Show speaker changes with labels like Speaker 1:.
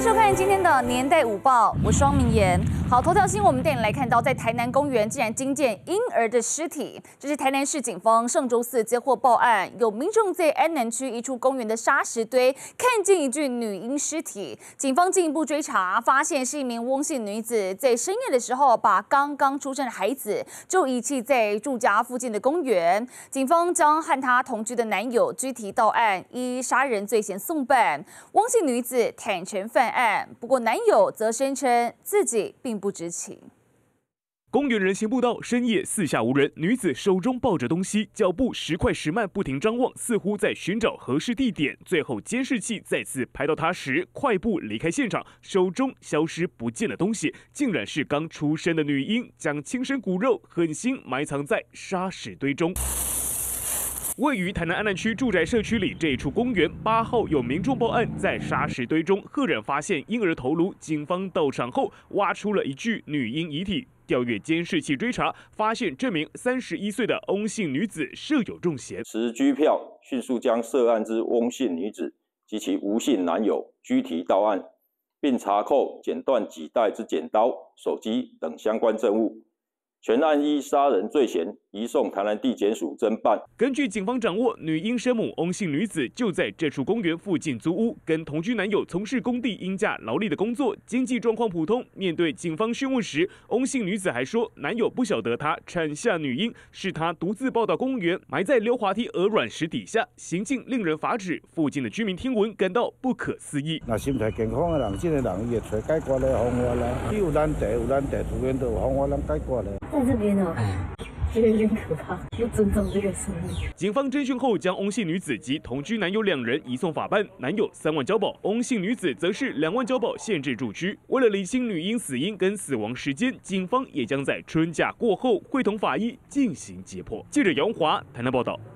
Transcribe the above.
Speaker 1: 收看今天的年代午报，我是庄明妍。好，头条新闻我们带你来看到，在台南公园竟然惊见婴儿的尸体。这是台南市警方上周四接获报案，有民众在安南区一处公园的沙石堆看见一具女婴尸体。警方进一步追查，发现是一名翁姓女子在深夜的时候把刚刚出生的孩子就遗弃在住家附近的公园。警方将和她同居的男友拘提到案，依杀人罪嫌送办。翁姓女子坦承犯案，不过男友则声称自己并不知情。
Speaker 2: 公园人行步道深夜四下无人，女子手中抱着东西，脚步时快时慢，不停张望，似乎在寻找合适地点。最后监视器再次拍到她时，快步离开现场，手中消失不见的东西，竟然是刚出生的女婴，将亲生骨肉狠心埋藏在沙石堆中。位于台南安南区住宅社区里这一处公园，8号有民众报案，在沙石堆中赫然发现婴儿头颅。警方到场后挖出了一具女婴遗体，调阅监视器追查，发现这名31岁的翁姓女子设有重嫌。
Speaker 3: 持拘票，迅速将涉案之翁姓女子及其吴姓男友拘提到案，并查扣剪断几袋之剪刀、手机等相关证物。全案依杀人罪嫌移送台南地检署侦办。
Speaker 2: 根据警方掌握，女婴生母翁姓女子就在这处公园附近租屋，跟同居男友从事工地应价劳力的工作，经济状况普通。面对警方讯问时，翁姓女子还说，男友不晓得她产下女婴，是她独自抱到公园，埋在溜滑梯鹅卵石底下，行径令人发指。附近的居民听闻感到不可思议。
Speaker 4: 那心态健康的人，这个人伊会找解决的方法啦。有难题，自然就有方法能解决的。
Speaker 5: 在这边哦，觉得有点可怕，不尊重这个生命。
Speaker 2: 警方侦讯后，将翁姓女子及同居男友2人移送法办，男友3万交保，翁姓女子则是2万交保，限制住居。为了厘清女婴死因跟死亡时间，警方也将在春假过后会同法医进行解剖。记者姚华台南报道。